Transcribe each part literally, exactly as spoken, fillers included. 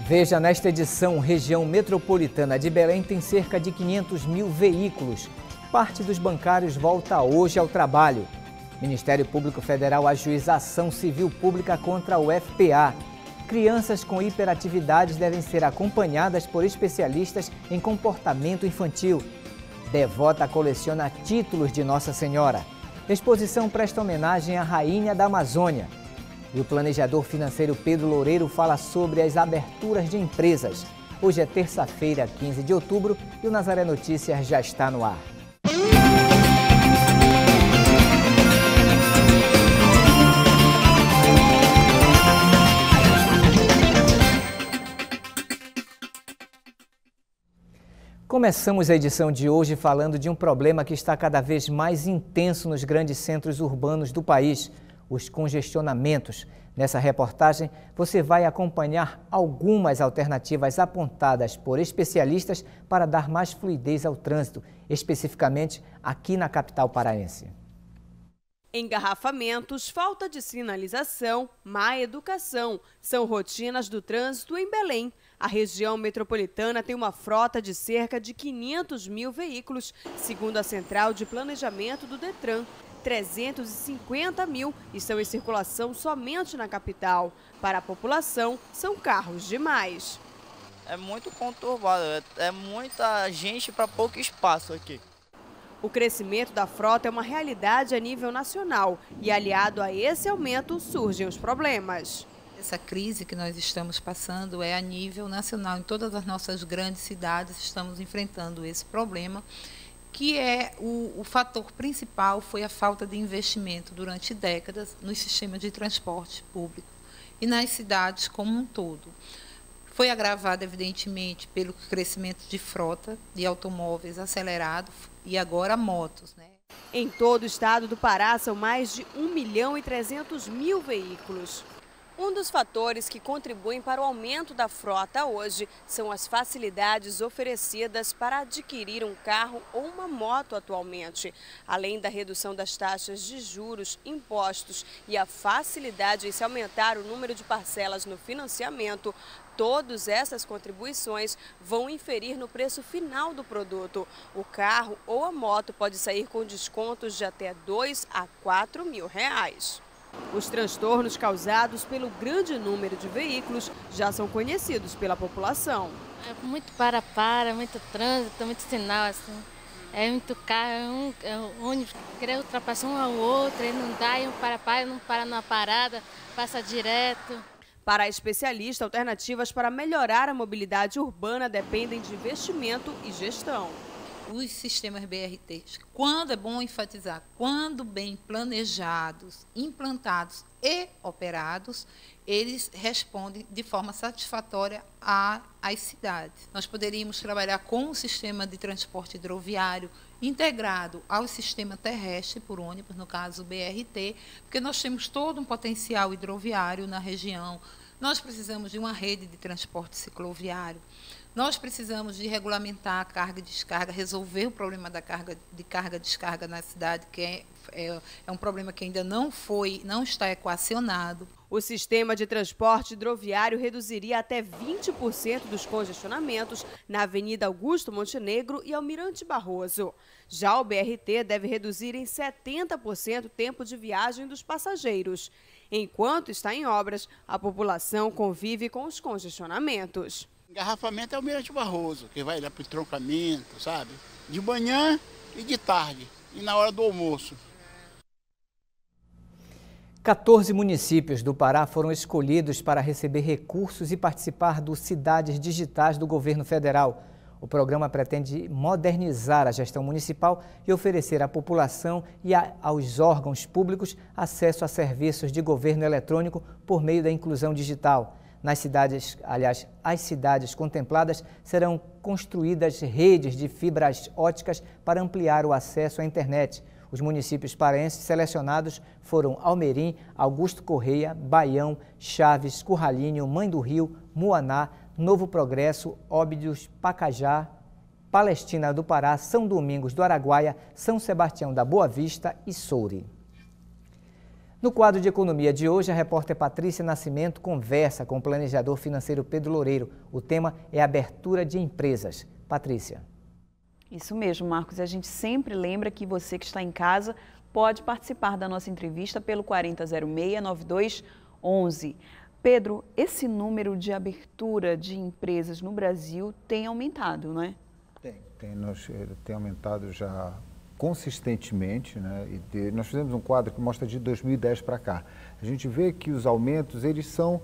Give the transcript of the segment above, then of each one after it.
Veja nesta edição, região metropolitana de Belém tem cerca de quinhentos mil veículos. Parte dos bancários volta hoje ao trabalho. Ministério Público Federal ajuiza ação civil pública contra o F P A. Crianças com hiperatividades devem ser acompanhadas por especialistas em comportamento infantil. Devota coleciona títulos de Nossa Senhora. Exposição presta homenagem à Rainha da Amazônia. E o planejador financeiro Pedro Loureiro fala sobre as aberturas de empresas. Hoje é terça-feira, quinze de outubro, e o Nazaré Notícias já está no ar. Começamos a edição de hoje falando de um problema que está cada vez mais intenso nos grandes centros urbanos do país: os congestionamentos. Nessa reportagem, você vai acompanhar algumas alternativas apontadas por especialistas para dar mais fluidez ao trânsito, especificamente aqui na capital paraense. Engarrafamentos, falta de sinalização, má educação são rotinas do trânsito em Belém. A região metropolitana tem uma frota de cerca de quinhentos mil veículos, segundo a Central de Planejamento do Detran. trezentos e cinquenta mil estão em circulação somente na capital. Para a população, são carros demais. É muito conturbado, é muita gente para pouco espaço aqui. O crescimento da frota é uma realidade a nível nacional e, aliado a esse aumento, surgem os problemas. Essa crise que nós estamos passando é a nível nacional. Em todas as nossas grandes cidades estamos enfrentando esse problema, que é o, o fator principal foi a falta de investimento durante décadas no sistema de transporte público e nas cidades como um todo. Foi agravado, evidentemente, pelo crescimento de frota de automóveis acelerado e agora motos, né? Em todo o estado do Pará são mais de um milhão e trezentos mil veículos. Um dos fatores que contribuem para o aumento da frota hoje são as facilidades oferecidas para adquirir um carro ou uma moto atualmente. Além da redução das taxas de juros, impostos e a facilidade em se aumentar o número de parcelas no financiamento, todas essas contribuições vão inferir no preço final do produto. O carro ou a moto pode sair com descontos de até dois a quatro mil reais. Os transtornos causados pelo grande número de veículos já são conhecidos pela população. É muito para-para, muito trânsito, muito sinal, assim. É muito carro, é um, é um ônibus querer ultrapassar um ao outro, e não dá, e um para-para, não para numa parada, passa direto. Para a especialista, alternativas para melhorar a mobilidade urbana dependem de investimento e gestão. Os sistemas B R Ts, quando é bom enfatizar, quando bem planejados, implantados e operados, eles respondem de forma satisfatória às cidades. Nós poderíamos trabalhar com um sistema de transporte hidroviário integrado ao sistema terrestre por ônibus, no caso o B R T, porque nós temos todo um potencial hidroviário na região. Nós precisamos de uma rede de transporte cicloviário. Nós precisamos de regulamentar a carga e descarga, resolver o problema da carga de carga e descarga na cidade, que é, é, é um problema que ainda não foi, não está equacionado. O sistema de transporte hidroviário reduziria até vinte por cento dos congestionamentos na Avenida Augusto Montenegro e Almirante Barroso. Já o B R T deve reduzir em setenta por cento o tempo de viagem dos passageiros. Enquanto está em obras, a população convive com os congestionamentos. Engarrafamento é o Almirante Barroso, que vai lá para o entroncamento, sabe? De manhã e de tarde, e na hora do almoço. quatorze municípios do Pará foram escolhidos para receber recursos e participar do Cidades Digitais do governo federal. O programa pretende modernizar a gestão municipal e oferecer à população e a, aos órgãos públicos acesso a serviços de governo eletrônico por meio da inclusão digital. Nas cidades, aliás, as cidades contempladas serão construídas redes de fibras óticas para ampliar o acesso à internet. Os municípios paraenses selecionados foram Almerim, Augusto Correia, Baião, Chaves, Curralinho, Mãe do Rio, Muaná, Novo Progresso, Óbidos, Pacajá, Palestina do Pará, São Domingos do Araguaia, São Sebastião da Boa Vista e Soure. No quadro de economia de hoje, a repórter Patrícia Nascimento conversa com o planejador financeiro Pedro Loureiro. O tema é abertura de empresas. Patrícia. Isso mesmo, Marcos. A gente sempre lembra que você que está em casa pode participar da nossa entrevista pelo quarenta zero seis, nove dois um um. Pedro, esse número de abertura de empresas no Brasil tem aumentado, não é? Tem, tem, nós, tem aumentado já consistentemente, né? E de, nós fizemos um quadro que mostra de dois mil e dez para cá. A gente vê que os aumentos, eles são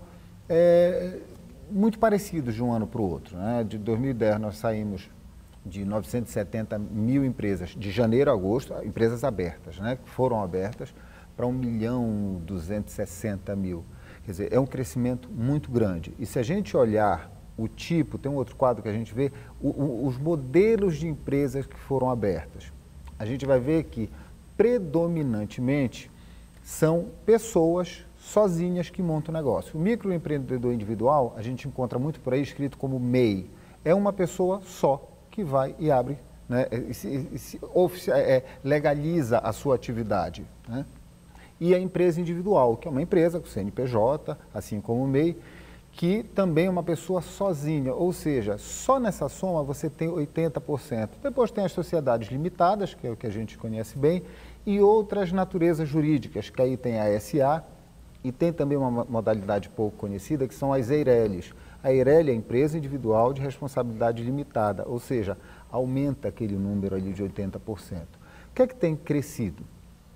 é, muito parecidos de um ano para o outro, né? De dois mil e dez nós saímos de novecentos e setenta mil empresas, de janeiro a agosto, empresas abertas, né? Que foram abertas, para um milhão duzentos e sessenta mil. Quer dizer, é um crescimento muito grande. E se a gente olhar o tipo, tem um outro quadro que a gente vê, o, o, os modelos de empresas que foram abertas. A gente vai ver que, predominantemente, são pessoas sozinhas que montam o negócio. O microempreendedor individual, a gente encontra muito por aí escrito como M E I. É uma pessoa só que vai e abre, né, e se, e se oficia, é, legaliza a sua atividade, né? E a empresa individual, que é uma empresa com C N P J, assim como o M E I, que também é uma pessoa sozinha, ou seja, só nessa soma você tem oitenta por cento. Depois tem as sociedades limitadas, que é o que a gente conhece bem, e outras naturezas jurídicas, que aí tem a S A, e tem também uma modalidade pouco conhecida, que são as EIRELIs. A EIRELI é a empresa individual de responsabilidade limitada, ou seja, aumenta aquele número ali de oitenta por cento. O que é que tem crescido?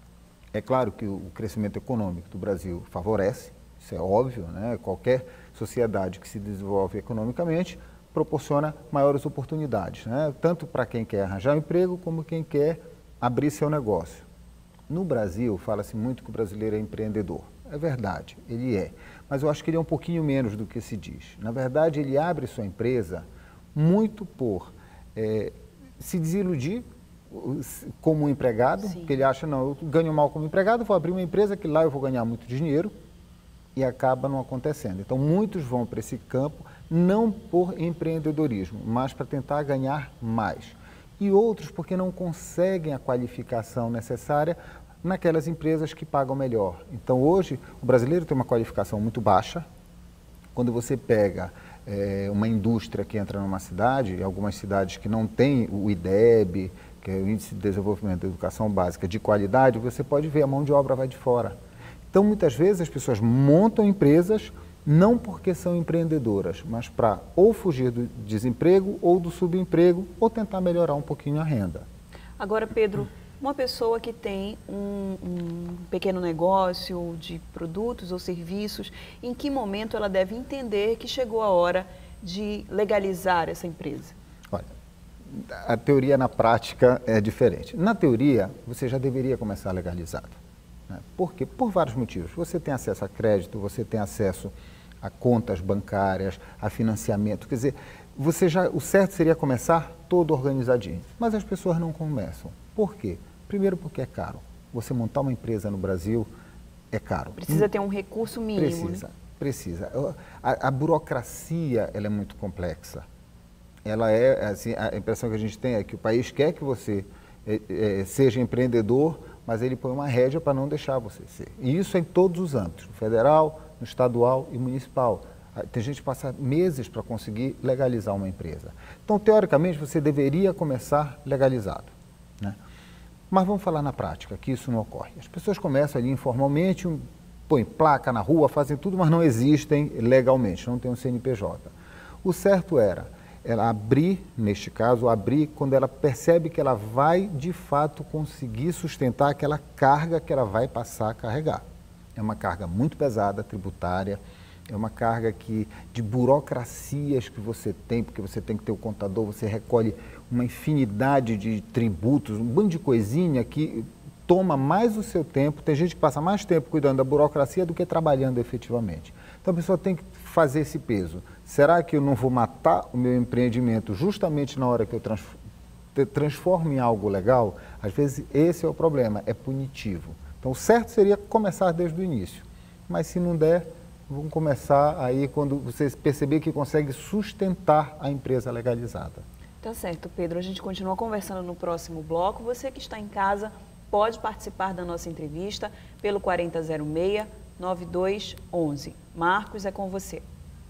É claro que o crescimento econômico do Brasil favorece, isso é óbvio, né? Qualquer sociedade que se desenvolve economicamente proporciona maiores oportunidades, né? Tanto para quem quer arranjar um emprego, como quem quer abrir seu negócio. No Brasil, fala-se muito que o brasileiro é empreendedor. É verdade, ele é. Mas eu acho que ele é um pouquinho menos do que se diz. Na verdade, ele abre sua empresa muito por é, se desiludir como um empregado, Sim. que ele acha, não, eu ganho mal como empregado, vou abrir uma empresa que lá eu vou ganhar muito dinheiro, e acaba não acontecendo. Então, muitos vão para esse campo, não por empreendedorismo, mas para tentar ganhar mais. E outros porque não conseguem a qualificação necessária naquelas empresas que pagam melhor. Então, hoje, o brasileiro tem uma qualificação muito baixa. Quando você pega é, uma indústria que entra numa cidade, algumas cidades que não têm o I D E B, que é o Índice de Desenvolvimento da Educação Básica de qualidade, você pode ver a mão de obra vai de fora. Então, muitas vezes, as pessoas montam empresas não porque são empreendedoras, mas para ou fugir do desemprego ou do subemprego ou tentar melhorar um pouquinho a renda. Agora, Pedro, uma pessoa que tem um, um pequeno negócio de produtos ou serviços, em que momento ela deve entender que chegou a hora de legalizar essa empresa? Olha, a teoria na prática é diferente. Na teoria, você já deveria começar legalizado. Por quê? Por vários motivos. Você tem acesso a crédito, você tem acesso a contas bancárias, a financiamento. Quer dizer, você já, o certo seria começar todo organizadinho. Mas as pessoas não começam. Por quê? Primeiro porque é caro. Você montar uma empresa no Brasil é caro. Precisa ter um recurso mínimo. Precisa, né? precisa. A, a burocracia, ela é muito complexa. Ela é, assim, a impressão que a gente tem é que o país quer que você é, é, seja empreendedor, mas ele põe uma rédea para não deixar você ser. E isso é em todos os âmbitos, no federal, no estadual e municipal. Tem gente que passa meses para conseguir legalizar uma empresa. Então, teoricamente, você deveria começar legalizado, né? Mas vamos falar na prática, que isso não ocorre. As pessoas começam ali informalmente, um, põem placa na rua, fazem tudo, mas não existem legalmente, não tem um C N P J. O certo era ela abrir, neste caso, abrir quando ela percebe que ela vai, de fato, conseguir sustentar aquela carga que ela vai passar a carregar. É uma carga muito pesada, tributária, é uma carga que, de burocracias que você tem, porque você tem que ter o contador, você recolhe uma infinidade de tributos, um bando de coisinha que toma mais o seu tempo. Tem gente que passa mais tempo cuidando da burocracia do que trabalhando efetivamente. Então a pessoa tem que fazer esse peso. Será que eu não vou matar o meu empreendimento justamente na hora que eu trans, transformo em algo legal? Às vezes esse é o problema, é punitivo. Então o certo seria começar desde o início. Mas se não der, vamos começar aí quando você perceber que consegue sustentar a empresa legalizada. Tá certo, Pedro. A gente continua conversando no próximo bloco. Você que está em casa pode participar da nossa entrevista pelo quarenta zero seis, nove dois um um. Marcos, é com você.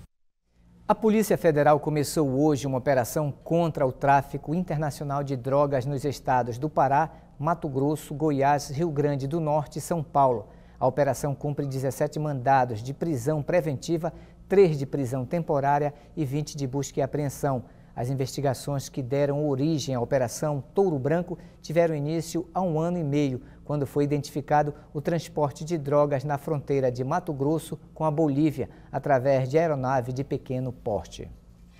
A Polícia Federal começou hoje uma operação contra o tráfico internacional de drogas nos estados do Pará, Mato Grosso, Goiás, Rio Grande do Norte e São Paulo. A operação cumpre dezessete mandados de prisão preventiva, três de prisão temporária e vinte de busca e apreensão. As investigações que deram origem à Operação Touro Branco tiveram início há um ano e meio, quando foi identificado o transporte de drogas na fronteira de Mato Grosso com a Bolívia, através de aeronave de pequeno porte.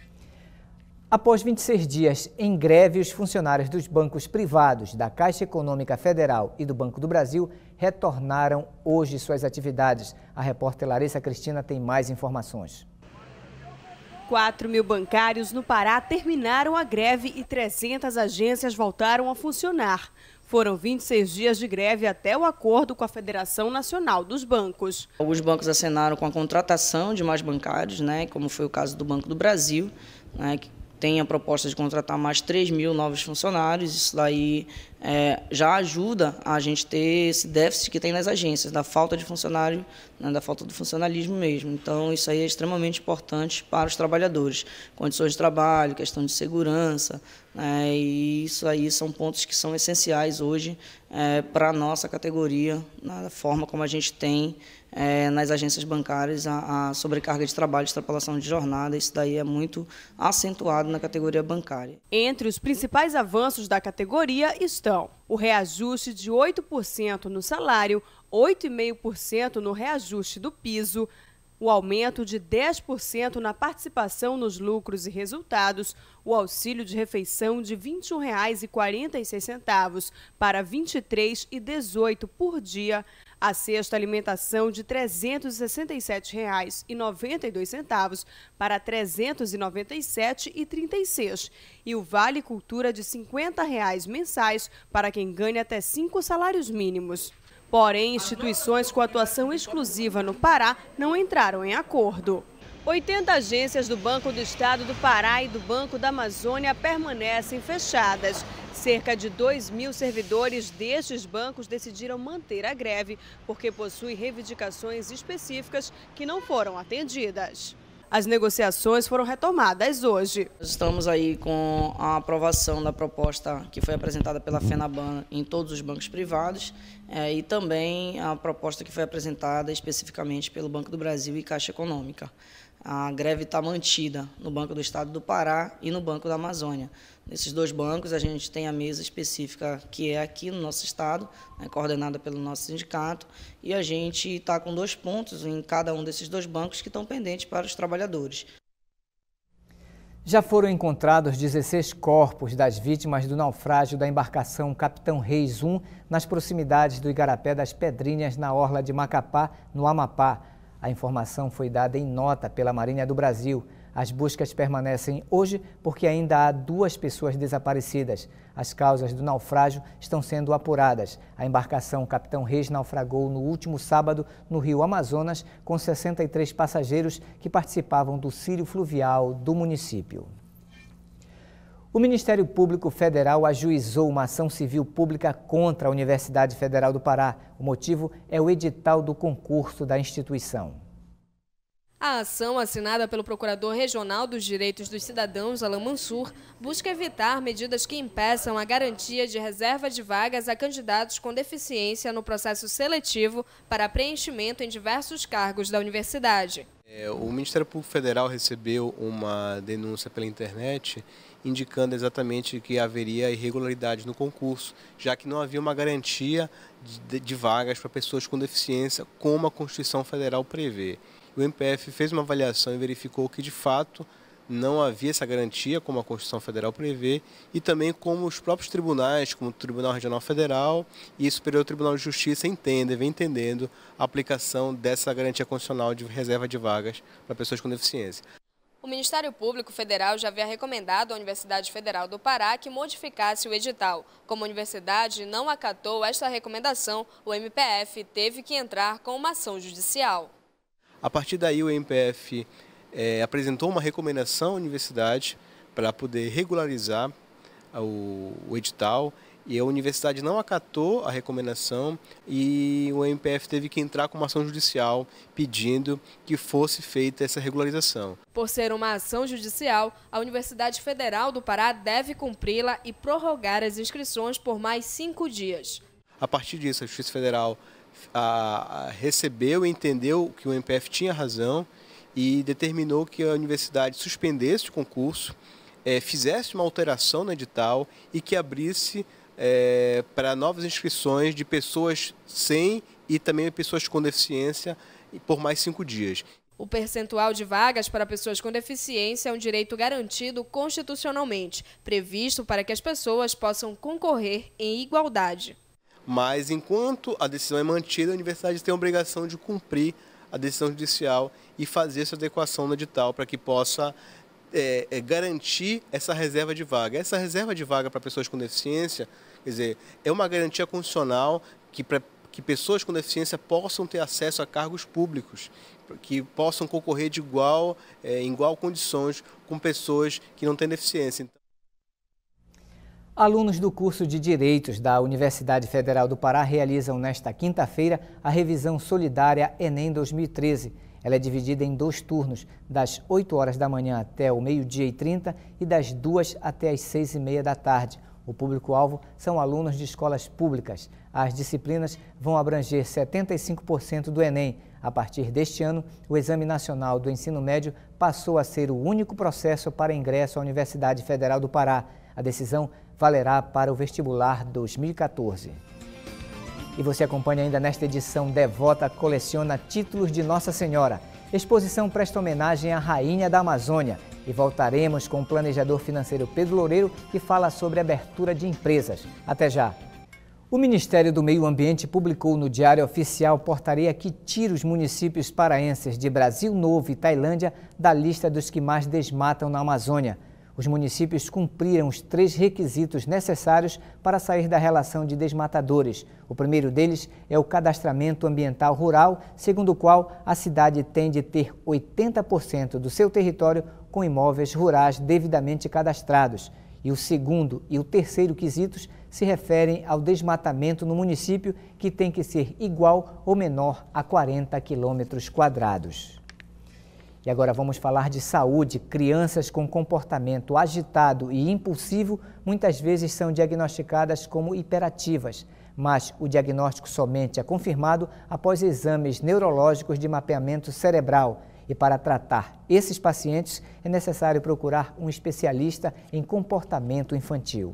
Após vinte e seis dias em greve, os funcionários dos bancos privados da Caixa Econômica Federal e do Banco do Brasil retornaram hoje suas atividades. A repórter Larissa Cristina tem mais informações. quatro mil bancários no Pará terminaram a greve e trezentas agências voltaram a funcionar. Foram vinte e seis dias de greve até o acordo com a Federação Nacional dos Bancos. Alguns bancos assinaram com a contratação de mais bancários, né, como foi o caso do Banco do Brasil, né, que tem a proposta de contratar mais três mil novos funcionários. Isso daí é, já ajuda a gente ter esse déficit que tem nas agências, da falta de funcionário, né, da falta do funcionalismo mesmo. Então, isso aí é extremamente importante para os trabalhadores. Condições de trabalho, questão de segurança, né, e isso aí são pontos que são essenciais hoje é, para a nossa categoria, na forma como a gente tem É, nas agências bancárias a, a sobrecarga de trabalho, extrapolação de jornada. Isso daí é muito acentuado na categoria bancária. Entre os principais avanços da categoria estão o reajuste de oito por cento no salário, oito vírgula cinco por cento no reajuste do piso, o aumento de dez por cento na participação nos lucros e resultados, o auxílio de refeição de vinte e um reais e quarenta e seis centavos para vinte e três reais e dezoito centavos por dia, a cesta alimentação de trezentos e sessenta e sete reais e noventa e dois centavos para trezentos e noventa e sete reais e trinta e seis centavos e o Vale Cultura de cinquenta reais mensais para quem ganha até cinco salários mínimos. Porém, instituições com atuação exclusiva no Pará não entraram em acordo. oitenta agências do Banco do Estado do Pará e do Banco da Amazônia permanecem fechadas. Cerca de dois mil servidores destes bancos decidiram manter a greve porque possuem reivindicações específicas que não foram atendidas. As negociações foram retomadas hoje. Estamos aí com a aprovação da proposta que foi apresentada pela FENABAN em todos os bancos privados é, e também a proposta que foi apresentada especificamente pelo Banco do Brasil e Caixa Econômica. A greve está mantida no Banco do Estado do Pará e no Banco da Amazônia. Nesses dois bancos, a gente tem a mesa específica que é aqui no nosso estado, né, coordenada pelo nosso sindicato, e a gente está com dois pontos em cada um desses dois bancos que estão pendentes para os trabalhadores. Já foram encontrados dezesseis corpos das vítimas do naufrágio da embarcação Capitão Reis um nas proximidades do Igarapé das Pedrinhas, na orla de Macapá, no Amapá. A informação foi dada em nota pela Marinha do Brasil. As buscas permanecem hoje porque ainda há duas pessoas desaparecidas. As causas do naufrágio estão sendo apuradas. A embarcação Capitão Reis naufragou no último sábado no rio Amazonas com sessenta e três passageiros que participavam do círio fluvial do município. O Ministério Público Federal ajuizou uma ação civil pública contra a Universidade Federal do Pará. O motivo é o edital do concurso da instituição. A ação, assinada pelo Procurador Regional dos Direitos dos Cidadãos, Alain Mansur, busca evitar medidas que impeçam a garantia de reserva de vagas a candidatos com deficiência no processo seletivo para preenchimento em diversos cargos da universidade. É, o Ministério Público Federal recebeu uma denúncia pela internet indicando exatamente que haveria irregularidade no concurso, já que não havia uma garantia de, de vagas para pessoas com deficiência, como a Constituição Federal prevê. O M P F fez uma avaliação e verificou que, de fato, não havia essa garantia, como a Constituição Federal prevê, e também como os próprios tribunais, como o Tribunal Regional Federal e o Superior Tribunal de Justiça entendem, vem entendendo a aplicação dessa garantia constitucional de reserva de vagas para pessoas com deficiência. O Ministério Público Federal já havia recomendado à Universidade Federal do Pará que modificasse o edital. Como a universidade não acatou esta recomendação, o M P F teve que entrar com uma ação judicial. A partir daí, o M P F é, apresentou uma recomendação à universidade para poder regularizar o, o edital E a universidade não acatou a recomendação e o M P F teve que entrar com uma ação judicial pedindo que fosse feita essa regularização. Por ser uma ação judicial, a Universidade Federal do Pará deve cumpri-la e prorrogar as inscrições por mais cinco dias. A partir disso, a Justiça Federal a, a, recebeu e entendeu que o M P F tinha razão e determinou que a universidade suspendesse o concurso, é, fizesse uma alteração no edital e que abrisse É, para novas inscrições de pessoas sem e também pessoas com deficiência por mais cinco dias. O percentual de vagas para pessoas com deficiência é um direito garantido constitucionalmente, previsto para que as pessoas possam concorrer em igualdade. Mas enquanto a decisão é mantida, a universidade tem a obrigação de cumprir a decisão judicial e fazer essa adequação no edital para que possa É, é garantir essa reserva de vaga. Essa reserva de vaga para pessoas com deficiência, quer dizer, é uma garantia constitucional que, pra, que pessoas com deficiência possam ter acesso a cargos públicos, que possam concorrer de igual, é, em igual condições com pessoas que não têm deficiência. Alunos do curso de Direitos da Universidade Federal do Pará realizam nesta quinta-feira a revisão solidária Enem dois mil e treze. Ela é dividida em dois turnos, das oito horas da manhã até o meio-dia e trinta e das duas até as seis e meia da tarde. O público-alvo são alunos de escolas públicas. As disciplinas vão abranger setenta e cinco por cento do Enem. A partir deste ano, o Exame Nacional do Ensino Médio passou a ser o único processo para ingresso à Universidade Federal do Pará. A decisão valerá para o vestibular dois mil e quatorze. E você acompanha ainda nesta edição Devota coleciona títulos de Nossa Senhora. Exposição presta homenagem à Rainha da Amazônia. E voltaremos com o planejador financeiro Pedro Loureiro, que fala sobre abertura de empresas. Até já! O Ministério do Meio Ambiente publicou no Diário Oficial portaria que tira os municípios paraenses de Brasil Novo e Tailândia da lista dos que mais desmatam na Amazônia. Os municípios cumpriram os três requisitos necessários para sair da relação de desmatadores. O primeiro deles é o cadastramento ambiental rural, segundo o qual a cidade tem de ter oitenta por cento do seu território com imóveis rurais devidamente cadastrados. E o segundo e o terceiro quesitos se referem ao desmatamento no município, que tem que ser igual ou menor a quarenta quilômetros quadrados. E agora vamos falar de saúde. Crianças com comportamento agitado e impulsivo muitas vezes são diagnosticadas como hiperativas, mas o diagnóstico somente é confirmado após exames neurológicos de mapeamento cerebral. E para tratar esses pacientes é necessário procurar um especialista em comportamento infantil.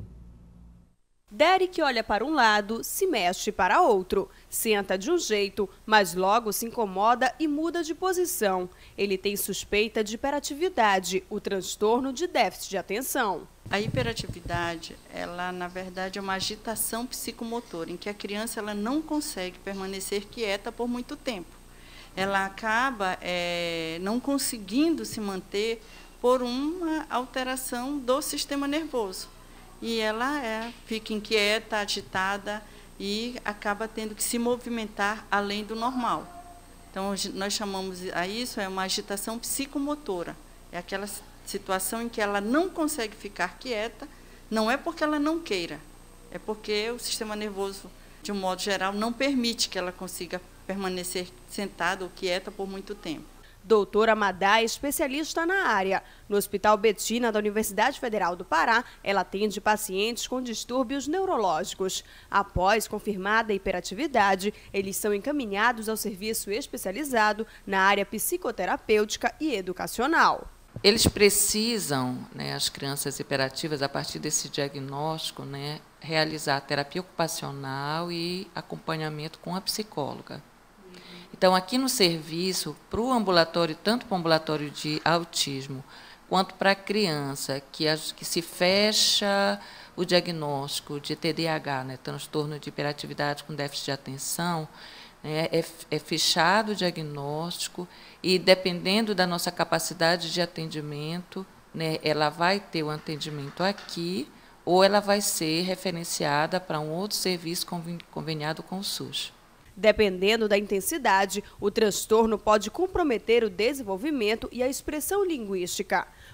Derek olha para um lado, se mexe para outro, senta de um jeito, mas logo se incomoda e muda de posição. Ele tem suspeita de hiperatividade, o transtorno de déficit de atenção. A hiperatividade, ela na verdade é uma agitação psicomotora, em que a criança ela não consegue permanecer quieta por muito tempo. Ela acaba é, não conseguindo se manter por uma alteração do sistema nervoso. E ela é, fica inquieta, agitada e acaba tendo que se movimentar além do normal. Então, nós chamamos a isso é uma agitação psicomotora. É aquela situação em que ela não consegue ficar quieta, não é porque ela não queira, é porque o sistema nervoso, de um modo geral, não permite que ela consiga permanecer sentada ou quieta por muito tempo. Doutora Madá é especialista na área. No Hospital Betina da Universidade Federal do Pará, ela atende pacientes com distúrbios neurológicos. Após confirmada a hiperatividade, eles são encaminhados ao serviço especializado na área psicoterapêutica e educacional. Eles precisam, né, as crianças hiperativas, a partir desse diagnóstico, né, realizar terapia ocupacional e acompanhamento com a psicóloga. Então, aqui no serviço, para o ambulatório, tanto para o ambulatório de autismo, quanto para a criança que, que se fecha o diagnóstico de T D A H, né, transtorno de hiperatividade com déficit de atenção, né, é, é fechado o diagnóstico e, dependendo da nossa capacidade de atendimento, né, ela vai ter o atendimento aqui ou ela vai ser referenciada para um outro serviço conveniado com o SUS. Dependendo da intensidade, o transtorno pode comprometer o desenvolvimento e a expressão linguística.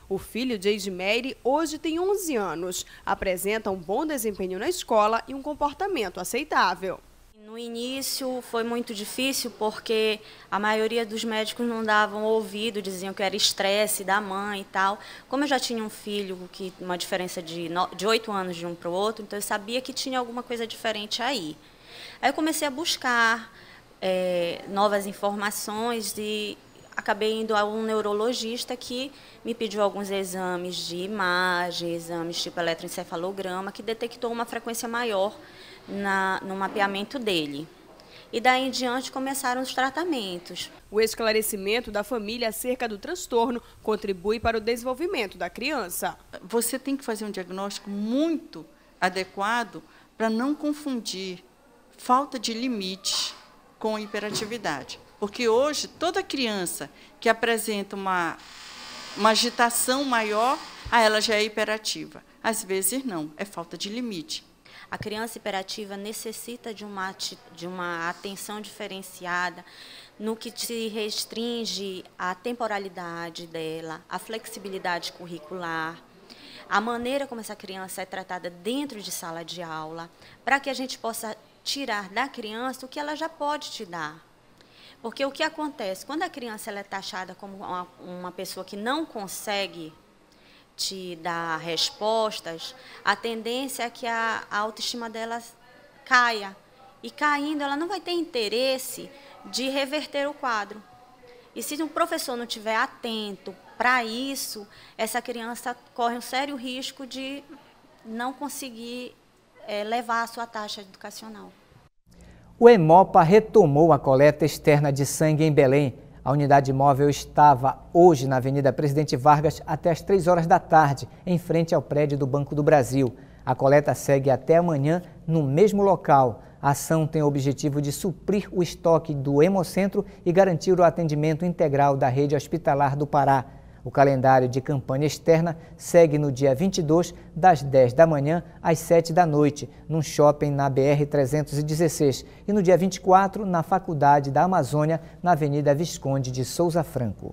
O filho de Edmeire hoje tem onze anos, apresenta um bom desempenho na escola e um comportamento aceitável. No início foi muito difícil porque a maioria dos médicos não davam ouvido, diziam que era estresse da mãe e tal. Como eu já tinha um filho, que uma diferença de oito anos de um para o outro, então eu sabia que tinha alguma coisa diferente aí. Aí eu comecei a buscar é, novas informações e acabei indo a um neurologista que me pediu alguns exames de imagem, exames tipo eletroencefalograma, que detectou uma frequência maior Na, no mapeamento dele. E daí em diante começaram os tratamentos. O esclarecimento da família acerca do transtorno contribui para o desenvolvimento da criança. Você tem que fazer um diagnóstico muito adequado para não confundir falta de limite com hiperatividade. Porque hoje toda criança que apresenta uma, uma agitação maior, ah, ela já é hiperativa. Às vezes não, é falta de limite. A criança hiperativa necessita de uma, de uma atenção diferenciada no que se restringe à temporalidade dela, à flexibilidade curricular, a maneira como essa criança é tratada dentro de sala de aula, para que a gente possa tirar da criança o que ela já pode te dar. Porque o que acontece? Quando a criança ela é taxada como uma, uma pessoa que não consegue te dar respostas, a tendência é que a, a autoestima dela caia. E caindo, ela não vai ter interesse de reverter o quadro. E se o professor não estiver atento para isso, essa criança corre um sério risco de não conseguir é, levar a sua taxa educacional. O Hemopa retomou a coleta externa de sangue em Belém. A unidade móvel estava hoje na Avenida Presidente Vargas até as três horas da tarde, em frente ao prédio do Banco do Brasil. A coleta segue até amanhã no mesmo local. A ação tem o objetivo de suprir o estoque do Hemocentro e garantir o atendimento integral da rede hospitalar do Pará. O calendário de campanha externa segue no dia vinte e dois, das dez da manhã às sete da noite, num shopping na B R trezentos e dezesseis, e no dia vinte e quatro, na Faculdade da Amazônia, na Avenida Visconde de Souza Franco.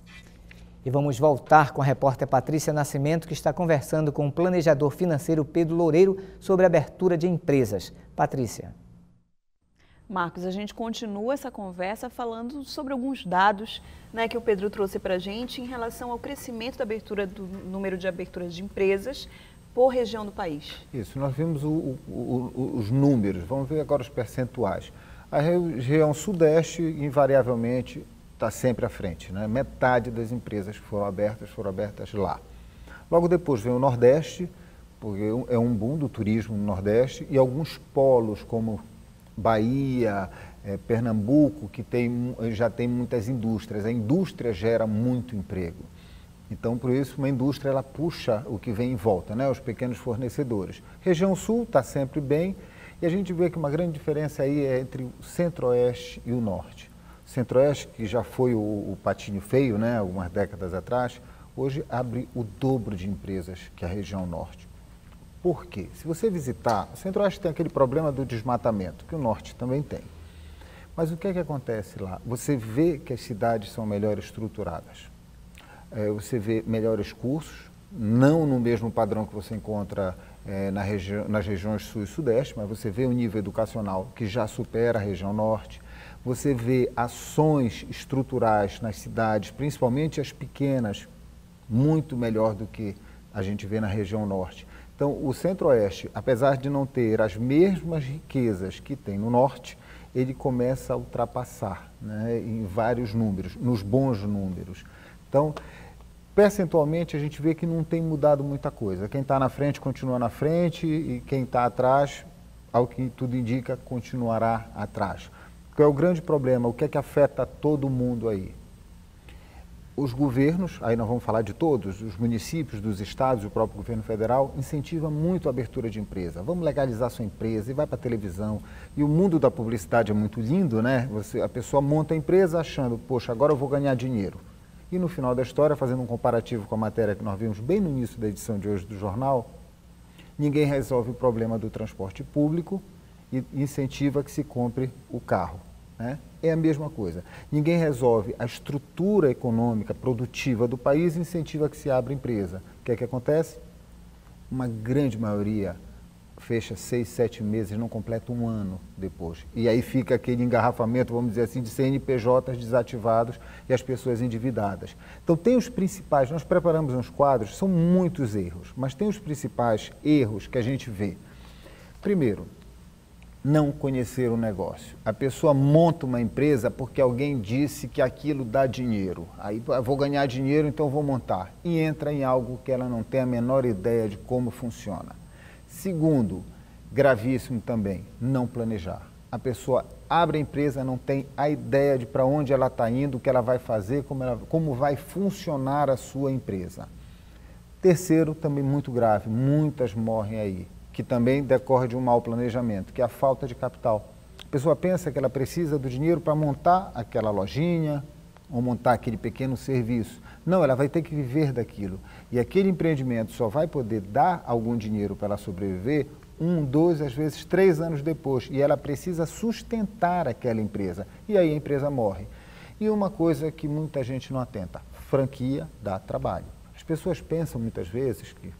E vamos voltar com a repórter Patrícia Nascimento, que está conversando com o planejador financeiro Pedro Loureiro sobre a abertura de empresas. Patrícia. Marcos, a gente continua essa conversa falando sobre alguns dados, né, que o Pedro trouxe para a gente em relação ao crescimento da abertura do número de aberturas de empresas por região do país. Isso, nós vimos o, o, o, os números, vamos ver agora os percentuais. A região sudeste, invariavelmente, está sempre à frente, né? Metade das empresas que foram abertas, foram abertas lá. Logo depois vem o Nordeste, porque é um boom do turismo no Nordeste, e alguns polos como Bahia, é, Pernambuco, que tem, já tem muitas indústrias. A indústria gera muito emprego. Então, por isso, uma indústria ela puxa o que vem em volta, né? Os pequenos fornecedores. Região Sul está sempre bem, e a gente vê que uma grande diferença aí é entre o Centro-Oeste e o Norte. O Centro-Oeste, que já foi o, o patinho feio, né, algumas décadas atrás, hoje abre o dobro de empresas que a região Norte. Por quê? Se você visitar, o Centro-Oeste tem aquele problema do desmatamento, que o Norte também tem. Mas o que é que acontece lá? Você vê que as cidades são melhor estruturadas. É, você vê melhores cursos, não no mesmo padrão que você encontra é, na regi nas regiões Sul e Sudeste, mas você vê um nível educacional que já supera a região Norte. Você vê ações estruturais nas cidades, principalmente as pequenas, muito melhor do que a gente vê na região Norte. Então, o Centro-Oeste, apesar de não ter as mesmas riquezas que tem no Norte, ele começa a ultrapassar, né, em vários números, nos bons números. Então, percentualmente, a gente vê que não tem mudado muita coisa. Quem está na frente continua na frente e quem está atrás, ao que tudo indica, continuará atrás. Qual é o grande problema? O que é que afeta todo mundo aí? Os governos, aí nós vamos falar de todos, os municípios, dos estados, o próprio governo federal, incentiva muito a abertura de empresa. Vamos legalizar sua empresa e vai para a televisão. E o mundo da publicidade é muito lindo, né? Você, a pessoa monta a empresa achando, poxa, agora eu vou ganhar dinheiro. E no final da história, fazendo um comparativo com a matéria que nós vimos bem no início da edição de hoje do jornal, ninguém resolve o problema do transporte público e incentiva que se compre o carro. né? É a mesma coisa. Ninguém resolve a estrutura econômica produtiva do país e incentiva que se abra empresa. O que é que acontece? Uma grande maioria fecha seis, sete meses, não completa um ano depois. E aí fica aquele engarrafamento, vamos dizer assim, de C N P Js desativados e as pessoas endividadas. Então tem os principais, nós preparamos uns quadros, são muitos erros, mas tem os principais erros que a gente vê. Primeiro, não conhecer o negócio. A pessoa monta uma empresa porque alguém disse que aquilo dá dinheiro. Aí vou ganhar dinheiro, então vou montar. E entra em algo que ela não tem a menor ideia de como funciona. Segundo, gravíssimo também, não planejar. A pessoa abre a empresa, não tem a ideia de para onde ela está indo, o que ela vai fazer, como, ela, como vai funcionar a sua empresa. Terceiro, também muito grave, muitas morrem aí, que também decorre de um mau planejamento, que é a falta de capital. A pessoa pensa que ela precisa do dinheiro para montar aquela lojinha ou montar aquele pequeno serviço. Não, ela vai ter que viver daquilo. E aquele empreendimento só vai poder dar algum dinheiro para ela sobreviver um, dois, às vezes três anos depois. E ela precisa sustentar aquela empresa. E aí a empresa morre. E uma coisa que muita gente não atenta, franquia dá trabalho. As pessoas pensam muitas vezes que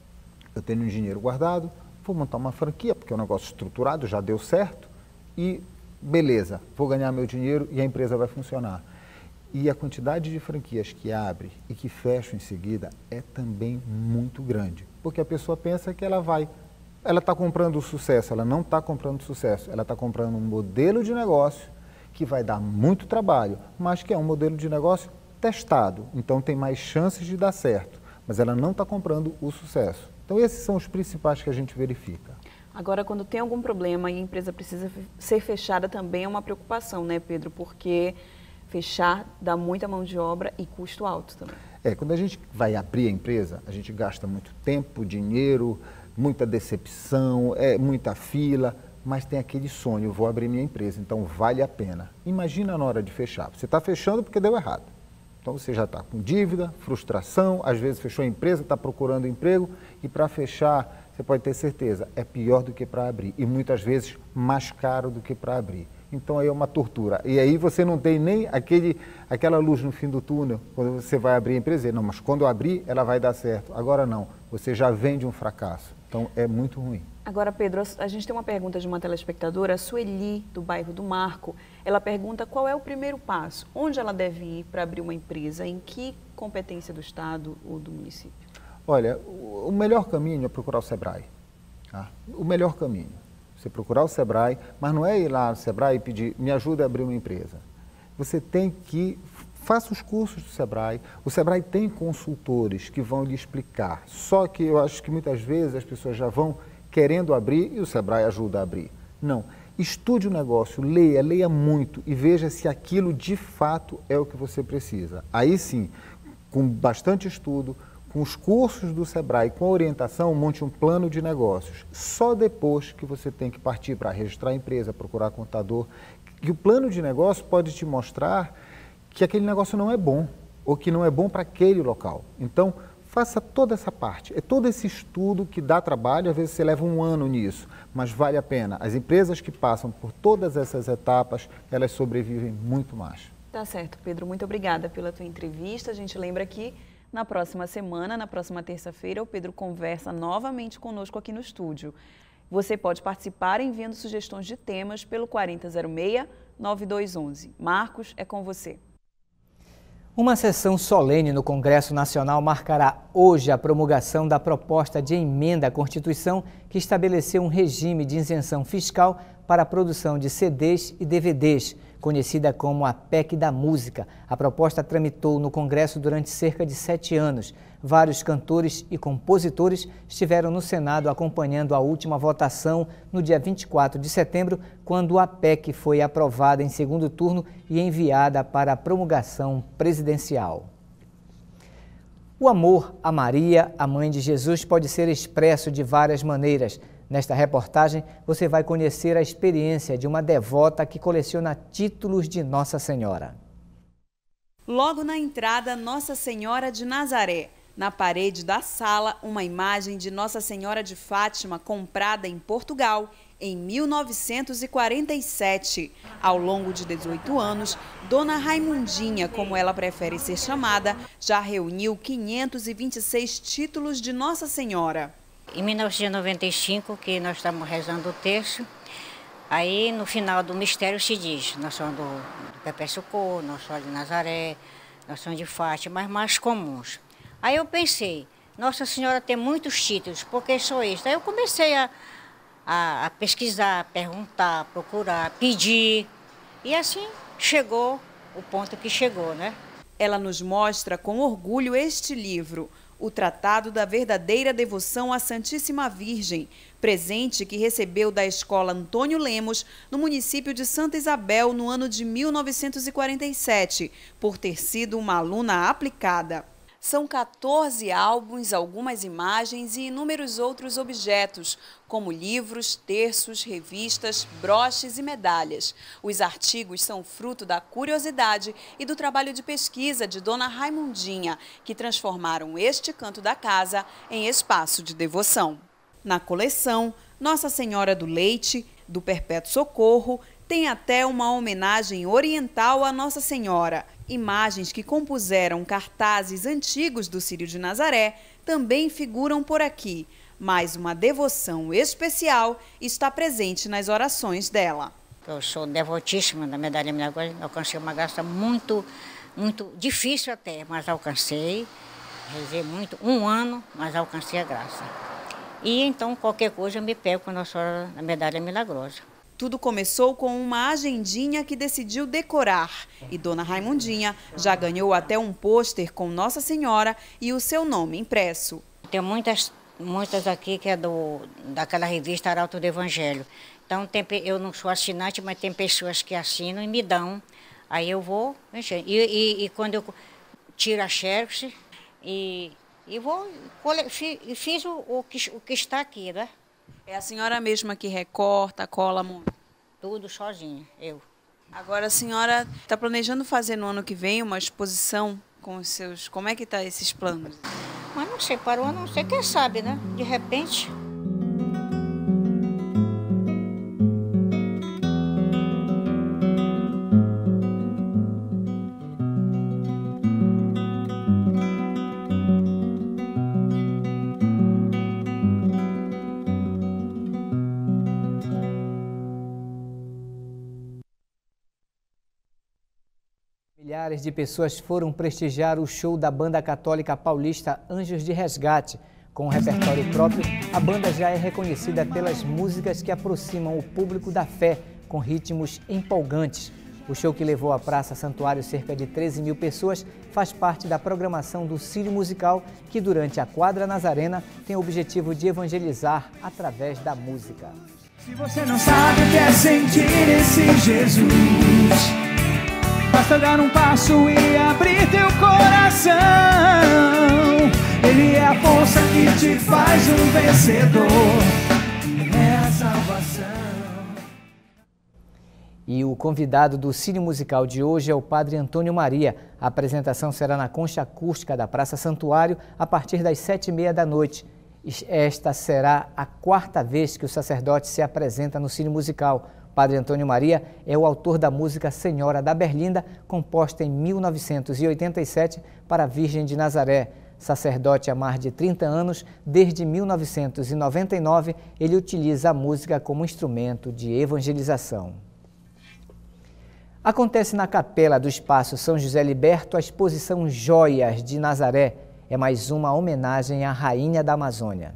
eu tenho um dinheiro guardado, vou montar uma franquia, porque é um negócio estruturado, já deu certo, e beleza, vou ganhar meu dinheiro e a empresa vai funcionar. E a quantidade de franquias que abre e que fecham em seguida é também muito grande, porque a pessoa pensa que ela vai, ela está comprando o sucesso, ela não está comprando sucesso, ela está comprando um modelo de negócio que vai dar muito trabalho, mas que é um modelo de negócio testado, então tem mais chances de dar certo, mas ela não está comprando o sucesso. Então esses são os principais que a gente verifica. Agora, quando tem algum problema e a empresa precisa ser fechada, também é uma preocupação, né, Pedro? Porque fechar dá muita mão de obra e custo alto também. É, quando a gente vai abrir a empresa, a gente gasta muito tempo, dinheiro, muita decepção, é, muita fila, mas tem aquele sonho, eu vou abrir minha empresa, então vale a pena. Imagina na hora de fechar, você está fechando porque deu errado. Então você já está com dívida, frustração, às vezes fechou a empresa, está procurando emprego e para fechar, você pode ter certeza, é pior do que para abrir e muitas vezes mais caro do que para abrir. Então aí é uma tortura. E aí você não tem nem aquele, aquela luz no fim do túnel quando você vai abrir a empresa. Não, mas quando eu abrir, ela vai dar certo. Agora não, você já vem de um fracasso. Então é muito ruim. Agora, Pedro, a gente tem uma pergunta de uma telespectadora, a Sueli, do bairro do Marco. Ela pergunta qual é o primeiro passo, onde ela deve ir para abrir uma empresa, em que competência do Estado ou do município? Olha, o melhor caminho é procurar o Sebrae. Tá? O melhor caminho. Você procurar o Sebrae, mas não é ir lá no Sebrae e pedir, me ajuda a abrir uma empresa. Você tem que, faça os cursos do Sebrae. O Sebrae tem consultores que vão lhe explicar. Só que eu acho que muitas vezes as pessoas já vão querendo abrir e o Sebrae ajuda a abrir. Não. Estude o negócio, leia, leia muito e veja se aquilo de fato é o que você precisa. Aí sim, com bastante estudo, com os cursos do Sebrae, com a orientação, monte um plano de negócios. Só depois que você tem que partir para registrar a empresa, procurar contador, que o plano de negócio pode te mostrar que aquele negócio não é bom, ou que não é bom para aquele local. Então, faça toda essa parte. É todo esse estudo que dá trabalho, às vezes você leva um ano nisso, mas vale a pena. As empresas que passam por todas essas etapas, elas sobrevivem muito mais. Tá certo, Pedro. Muito obrigada pela tua entrevista. A gente lembra que na próxima semana, na próxima terça-feira, o Pedro conversa novamente conosco aqui no estúdio. Você pode participar enviando sugestões de temas pelo quarenta zero seis, nove dois um um. Marcos, é com você. Uma sessão solene no Congresso Nacional marcará hoje a promulgação da proposta de emenda à Constituição que estabeleceu um regime de isenção fiscal para a produção de C Ds e D V Ds, conhecida como a P E C da Música. A proposta tramitou no Congresso durante cerca de sete anos. Vários cantores e compositores estiveram no Senado acompanhando a última votação no dia vinte e quatro de setembro, quando a P E C foi aprovada em segundo turno e enviada para a promulgação presidencial. O amor a Maria, a mãe de Jesus, pode ser expresso de várias maneiras. Nesta reportagem, você vai conhecer a experiência de uma devota que coleciona títulos de Nossa Senhora. Logo na entrada, Nossa Senhora de Nazaré. Na parede da sala, uma imagem de Nossa Senhora de Fátima comprada em Portugal em mil novecentos e quarenta e sete. Ao longo de dezoito anos, Dona Raimundinha, como ela prefere ser chamada, já reuniu quinhentos e vinte e seis títulos de Nossa Senhora. Em mil novecentos e noventa e cinco, que nós estamos rezando o terço, aí no final do mistério se diz, nós somos do, do Pepe Socorro, nós somos de Nazaré, nós somos de Fátima, mas mais comuns. Aí eu pensei, Nossa Senhora tem muitos títulos, por que só isso? Aí eu comecei a, a, a pesquisar, perguntar, procurar, pedir, e assim chegou o ponto que chegou, né? Ela nos mostra com orgulho este livro, o Tratado da Verdadeira Devoção à Santíssima Virgem, presente que recebeu da Escola Antônio Lemos, no município de Santa Isabel, no ano de mil novecentos e quarenta e sete, por ter sido uma aluna aplicada. São quatorze álbuns, algumas imagens e inúmeros outros objetos, como livros, terços, revistas, broches e medalhas. Os artigos são fruto da curiosidade e do trabalho de pesquisa de Dona Raimundinha, que transformaram este canto da casa em espaço de devoção. Na coleção, Nossa Senhora do Leite, do Perpétuo Socorro, tem até uma homenagem oriental à Nossa Senhora. Imagens que compuseram cartazes antigos do Círio de Nazaré também figuram por aqui, mas uma devoção especial está presente nas orações dela. Eu sou devotíssima da Medalha Milagrosa, alcancei uma graça muito, muito difícil até, mas alcancei, rezei muito, um ano, mas alcancei a graça. E então qualquer coisa eu me pego com a Nossa Senhora da Medalha Milagrosa. Tudo começou com uma agendinha que decidiu decorar. E Dona Raimundinha já ganhou até um pôster com Nossa Senhora e o seu nome impresso. Tem muitas, muitas aqui que é do, daquela revista Arauto do Evangelho. Então tem, eu não sou assinante, mas tem pessoas que assinam e me dão. Aí eu vou mexer. E, e, e quando eu tiro a xerox e, e vou, e fiz o, o, que, o que está aqui, né? É a senhora mesma que recorta, cola muito? Tudo sozinha, eu. Agora a senhora está planejando fazer no ano que vem uma exposição com os seus... Como é que está esses planos? Mas não sei, para o ano não sei, quem sabe, né? De repente... Milhares de pessoas foram prestigiar o show da banda católica paulista Anjos de Resgate. Com um repertório próprio, a banda já é reconhecida pelas músicas que aproximam o público da fé, com ritmos empolgantes. O show, que levou à Praça Santuário cerca de treze mil pessoas, faz parte da programação do Círio Musical, que durante a Quadra Nazarena tem o objetivo de evangelizar através da música. Se você não sabe o que é sentir esse Jesus, basta dar um passo e abrir teu coração. Ele é a força que te faz um vencedor. É a salvação. E o convidado do Círio Musical de hoje é o Padre Antônio Maria. A apresentação será na concha acústica da Praça Santuário a partir das sete e meia da noite. Esta será a quarta vez que o sacerdote se apresenta no Círio Musical. Padre Antônio Maria é o autor da música Senhora da Berlinda, composta em mil novecentos e oitenta e sete para a Virgem de Nazaré. Sacerdote há mais de trinta anos, desde mil novecentos e noventa e nove, ele utiliza a música como instrumento de evangelização. Acontece na capela do Espaço São José Liberto a exposição Joias de Nazaré. É mais uma homenagem à Rainha da Amazônia.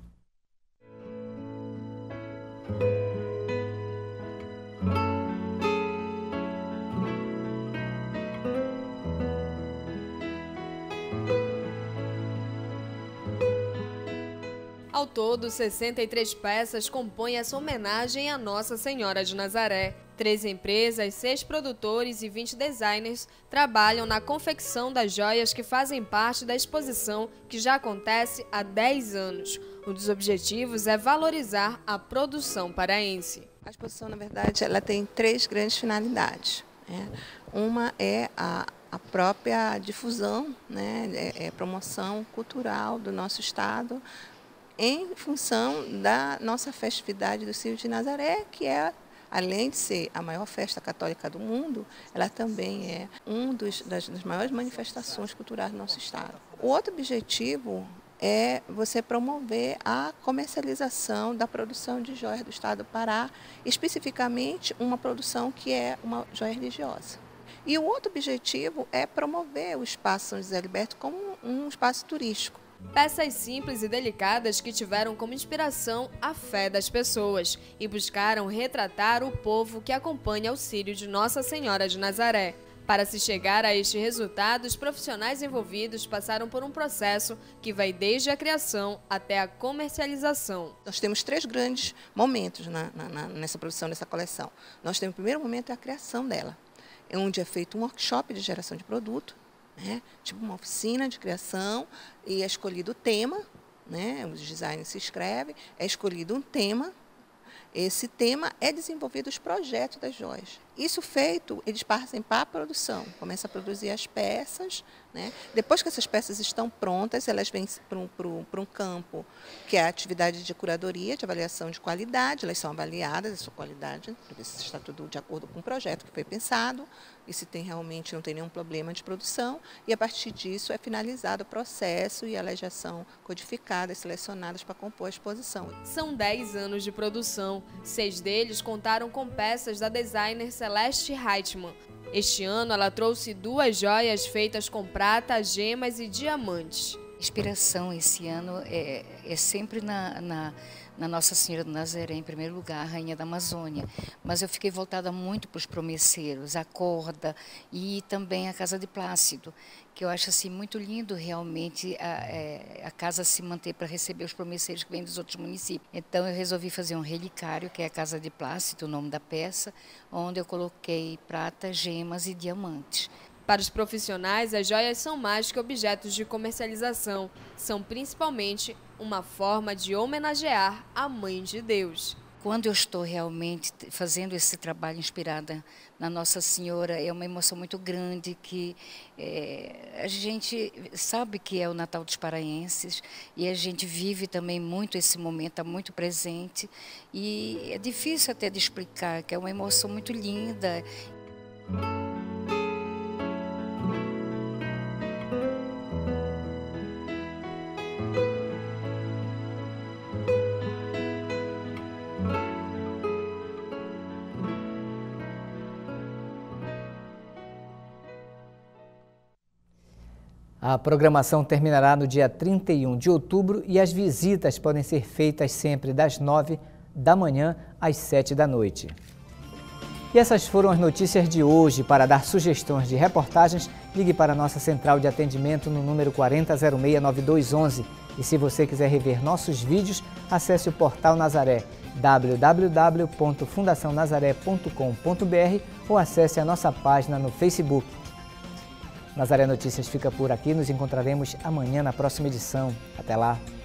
Ao todo, sessenta e três peças compõem essa homenagem à Nossa Senhora de Nazaré. treze empresas, seis produtores e vinte designers trabalham na confecção das joias que fazem parte da exposição, que já acontece há dez anos. Um dos objetivos é valorizar a produção paraense. A exposição, na verdade, ela tem três grandes finalidades. Né? Uma é a, a própria difusão, né? é, é promoção cultural do nosso estado, em função da nossa festividade do Círio de Nazaré, que é, além de ser a maior festa católica do mundo, ela também é uma das, das maiores manifestações culturais do nosso estado. O outro objetivo é você promover a comercialização da produção de joias do estado do Pará, especificamente uma produção que é uma joia religiosa. E o outro objetivo é promover o espaço São José Liberto como um espaço turístico. Peças simples e delicadas que tiveram como inspiração a fé das pessoas e buscaram retratar o povo que acompanha o Círio de Nossa Senhora de Nazaré. Para se chegar a este resultado, os profissionais envolvidos passaram por um processo que vai desde a criação até a comercialização. Nós temos três grandes momentos na, na, nessa produção dessa coleção. Nós temos o primeiro momento é a criação dela, onde é feito um workshop de geração de produto, né? Tipo uma oficina de criação, e é escolhido o tema, né? Os designers se inscrevem, é escolhido um tema. Esse tema é desenvolvido os projetos das joias. Isso feito, eles partem para a produção, começam a produzir as peças, né? Depois que essas peças estão prontas, elas vêm para um, para um, para um campo que é a atividade de curadoria, de avaliação de qualidade, elas são avaliadas, a sua qualidade, para ver se está tudo de acordo com o projeto que foi pensado, e se tem realmente não tem nenhum problema de produção, e a partir disso é finalizado o processo e elas já são codificadas, selecionadas para compor a exposição. São dez anos de produção, seis deles contaram com peças da designer Celeste Reitman. Este ano ela trouxe duas joias feitas com prata, gemas e diamantes. Inspiração esse ano é, é sempre na, na, na Nossa Senhora do Nazaré, em primeiro lugar, a Rainha da Amazônia. Mas eu fiquei voltada muito para os promesseiros, a corda e também a Casa de Plácido, que eu acho assim, muito lindo realmente a, é, a casa se manter para receber os promesseiros que vêm dos outros municípios. Então eu resolvi fazer um relicário, que é a Casa de Plácido, o nome da peça, onde eu coloquei prata, gemas e diamantes. Para os profissionais, as joias são mais que objetos de comercialização. São principalmente uma forma de homenagear a Mãe de Deus. Quando eu estou realmente fazendo esse trabalho inspirada na Nossa Senhora, é uma emoção muito grande que é, a gente sabe que é o Natal dos paraenses e a gente vive também muito esse momento, está muito presente. E é difícil até de explicar, que é uma emoção muito linda. A programação terminará no dia trinta e um de outubro e as visitas podem ser feitas sempre das nove da manhã às sete da noite. E essas foram as notícias de hoje. Para dar sugestões de reportagens, ligue para a nossa central de atendimento no número quarenta zero seis nove dois onze. E se você quiser rever nossos vídeos, acesse o portal Nazaré, w w w ponto fundação nazaré ponto com ponto b r, ou acesse a nossa página no Facebook. Nazaré Notícias fica por aqui, nos encontraremos amanhã na próxima edição. Até lá!